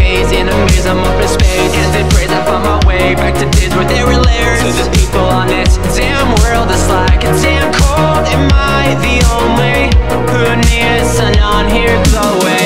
days, in a maze, I'm up in space. Hands in praise, I found my way back to days where there were layers. To the people on this damn world, it's like a damn cold. Am I the only who needs sun on here glowing?